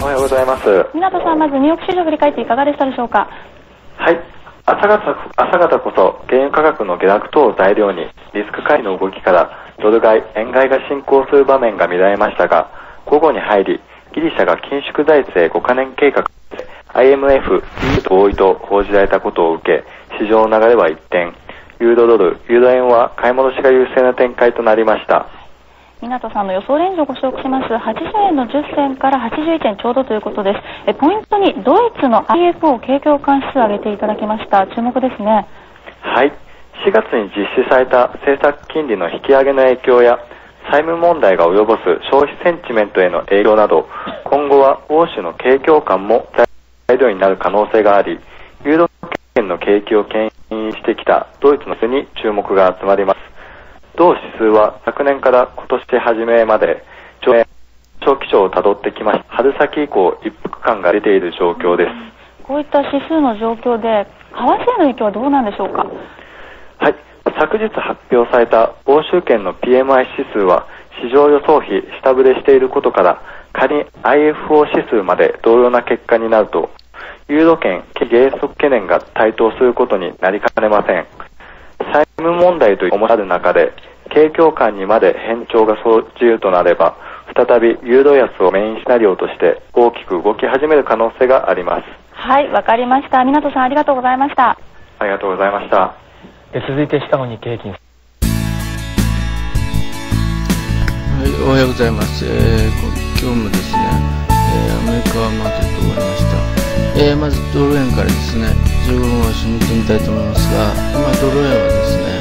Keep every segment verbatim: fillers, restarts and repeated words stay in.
おはようございます。 港さん、まずニューヨーク市場振り返っていかがでしたでしょうか。 はい。朝方、朝方こそ原油価格の下落等を材料にリスク回避の動きからドル買い、円買いが進行する場面が見られましたが、午後に入りギリシャが緊縮財政ごカ年計画で アイエムエフ と合意と報じられたことを受け、市場の流れは一転、ユーロドル、ユーロ円は買い戻しが優勢な展開となりました。 港さんの予想レンジをご紹介します。はちじゅうえんのじゅっ銭からはちじゅういちえんちょうどということです。えポイントにドイツの アイエフオー 景況感指数を挙げていただきました。注目ですね。 はい。しがつに実施された政策金利の引き上げの影響や債務問題が及ぼす消費センチメントへの影響など、今後は欧州の景況感も材料になる可能性があり、ユーロ圏の景気を牽引してきたドイツの指数に注目が集まります。同指数は昨年から今年初めまで長期調をたどってきました。春先以降一服感が出ている状況です。 こういった指数の状況で為替への影響はどうなんでしょうか。 はい、昨日発表された欧州圏の ピーエムアイ 指数は市場予想比下振れしていることから、仮に アイエフオー 指数まで同様な結果になるとユーロ圏減速懸念が台頭することになりかねません。債務問題という思いがある中で、景況感にまで変調が生じるとなれば、再びユーロ安をメインシナリオとして大きく動き始める可能性があります。 はい、わかりました。港さん、ありがとうございました。 ありがとうございました。 え続いてシカゴ日経平均。はい、 おはようございます。えー、今日もですね、えー、アメリカマーケット終わりました。えー、まずドル円からですね、じゅうごふん足見てみたいと思いますが、今ドル円はですね、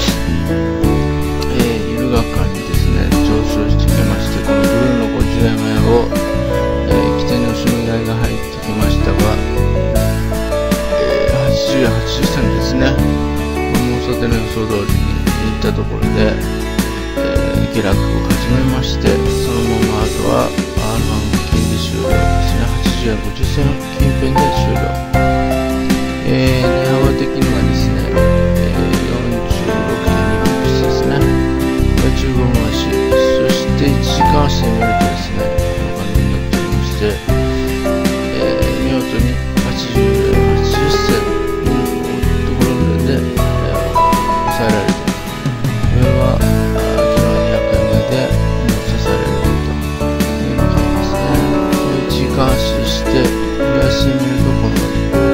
えー、ユーロ間にですね、上昇してきまして、このドル円のごじゅうえんを、えー、起点の押し目買いが入ってきましたが、えー、はちじゅう、はちじゅっ銭ですね、大袖の予想通りにいったところで、えー、下落を始めまして、そのままあとは アールワン 金利終了ですね、はちじゅうえんごじゅっ銭近辺で終了。えー、値幅的にはですね、えー、よんじゅうろくてんに ビップスですね。これじゅうごふん足、そしていちじかん足で見るとですね、こんな感じになっておりまして、えー、見事にはちじゅうえんはちじゅっ銭のところで、えー、抑えられている。上は昨日にひゃくえんめで支えられているというような感じですね。いちじかん足して、東足で見るとこの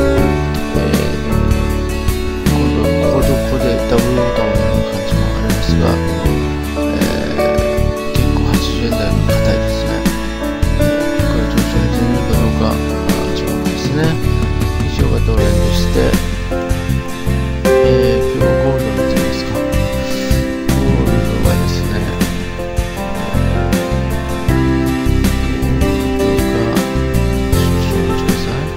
ダブルボタンのような感じもありますが、えー、結構はちじゅうえん台の硬いですね。これ上昇に転じるかどうか注目ですね。以上がドル円でして、えー、今日はゴールド見てみますか。ゴールドはですね、ゴールドが少々お待ちください。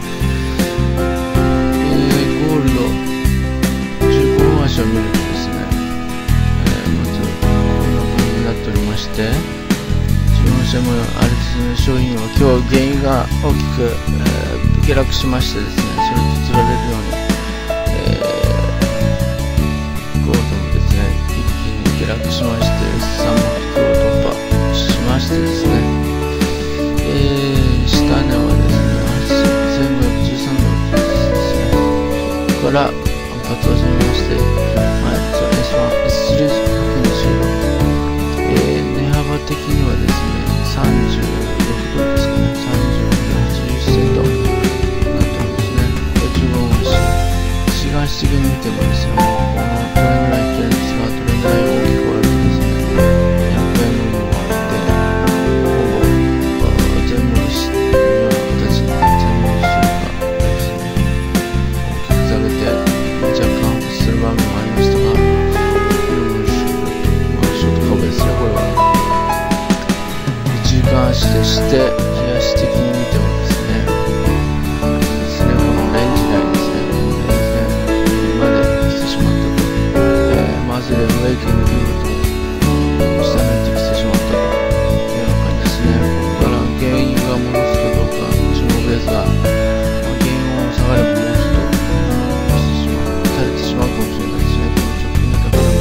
えー、ゴールド足を見るとですね、えー、まずこんな感じになっておりまして、自分の社もあれですね、商品は今日原油が大きく、えー、下落しましてですね、それとつられるように、えー、ゴールドもですね、一気に下落しまして、さんびゃくを突破しましてですね、えー、下値はですね、せんごひゃくじゅうさんドルですね、そこから反発を始めまして、まあ、エスワン、エススリー 付近で終了。えー、値幅的にはですね、さんじゅうろくドルですかね、さんじゅうろくドルはちじゅっ銭となっておりますね。じゅうごふん足、四眼式で見てもですね、このトレンドライン系ですが、トレンドラインを大きく割るとですね、ひゃくえんのもあって、ほぼ全盛りしているような形に全盛りしているかですね、大きく下げて、若干する場面もありましたが、よいしょ、まあ、ショートカバーですね、これは。いちじかん足でして、冷やし的に見てもですね、ですね、このレンジラインですね、このレンジラインまで来てしまったと。えー、まずでブレーキングと下抜いてきてしまったというような感じですね。ここから原因が戻すかどうか注目ですが、まあ、原因を下がればもうちょっとされてしまうかもしれないですね。この直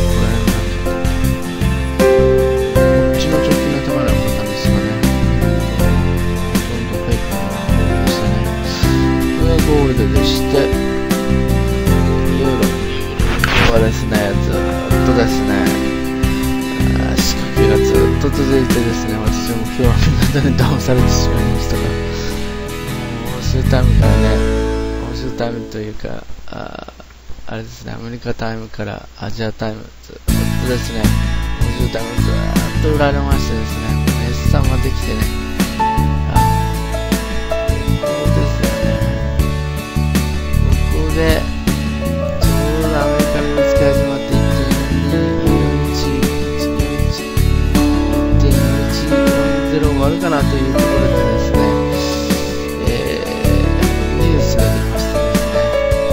近の高値を捉えられなくて、こっちの直近の高値を買ったんですがね、どんどん増ですね、ずっとですね、仕掛けがずっと続いてですね、私も今日はみんなで騙されてしまいましたが、欧州タイムからね、欧州タイムというか、あ, あれですね、アメリカタイムからアジアタイム、ずっとですね、欧州タイムずっと売られましてですね、熱さんができてね、そうですよね、ここで、ちょうどアメリカの見つかり始まっていっていちによんいち、いってんよんいちよんゼロ終わるかなというところでですね、えー、ニュースが出ましてですね、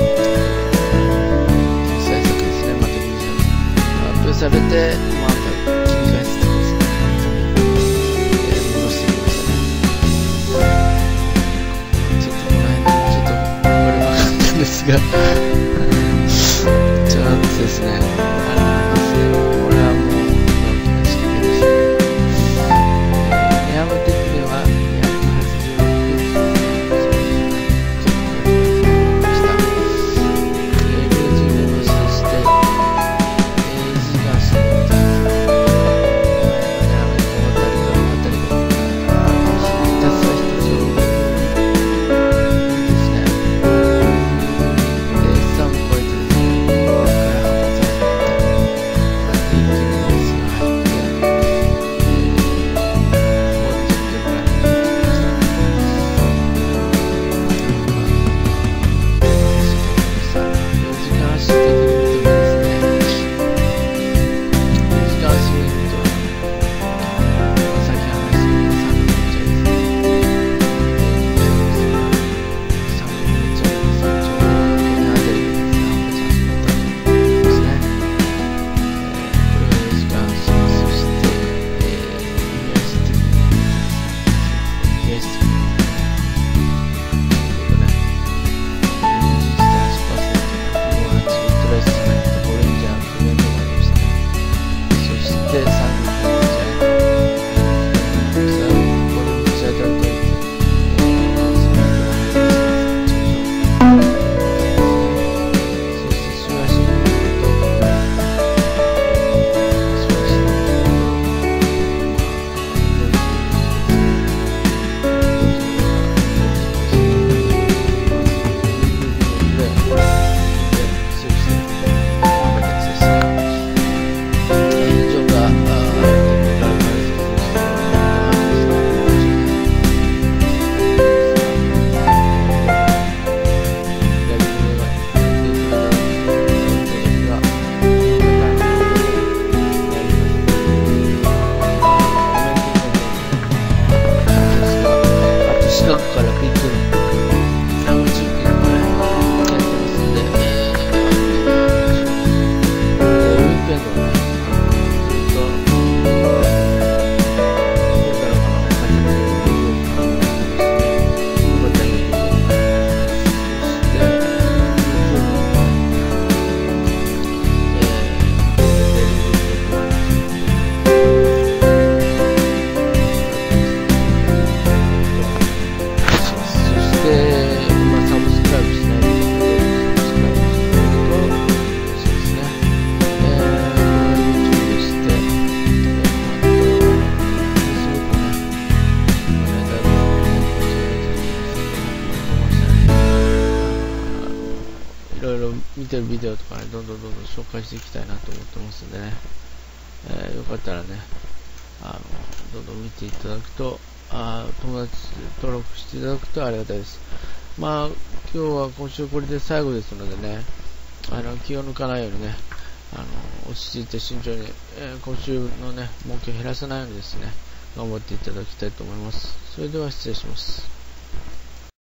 救済策ですね、またニュースが発表されて、また切り返すとですね、えー、戻してきましたね。ちょっとこの辺でちょっとこれ分かったんですが、ちょっとですね、あれなんですね、これはもう大きな仕掛けでしたね。えー、ネアム的にはにひゃくはちじゅうろく、そうですね、ちょっとました。えー、ごじゅうごを指して、えー、時間してみたんですね。ネアムにこの辺りからあたりが、ひたすら一つをいいですね。で、さんを超えてですね、ここからはたち始まった。一気にレースが入って、えー、もうちょっとぐらいになってきましたね。よじかん足的に見てもですね、よじかん足を見ると、まあ、さっき話したようにさんぶんのいちですね。さんぶんのいちはですね、ちょうどこの辺りでですね、赤ちゃん始まったと思いますね。えー、これがよじかん足、そして、えー、右足的に見てですね、右足的に見てね、にじゅういちてんはちパーセント ごじゅうはちトライスメント、ボレンジャー、クレーンともありましたね。そしてさんびきのジャイアント、えー、これを打ち当たるといって、えー、スマイルが入りましたね、頂上。そして週足を見ると、週足を見ると、まあ、近くからピットのラム中継がね、やってますんで、えー、えー、ウィークエンドはね、ずっと、これからこの開拓するウィークエンドを考えてますね。このタイミングで、そして、YouTube の、えー、テレビでもありますので、そして、まあ、サブスクライブしないと、サブスクライブすると、そうですね。えー、これは YouTube でして、えー、あと、Facebook もね、今ね、だいぶ、せんごひゃくまで伸ばしたね。いろいろ見てるビデオとかね、どんどんどんどん紹介していきたいなと思ってますんでね。えー、よかったらね、あの、どんどん見ていただくと、あ友達登録していただくとありがたいです。まあ、今日は今週これで最後ですのでね、あの、気を抜かないようにね、あの、落ち着いて慎重に、えー、今週のね、儲けを減らさないようにですね、頑張っていただきたいと思います。それでは失礼します。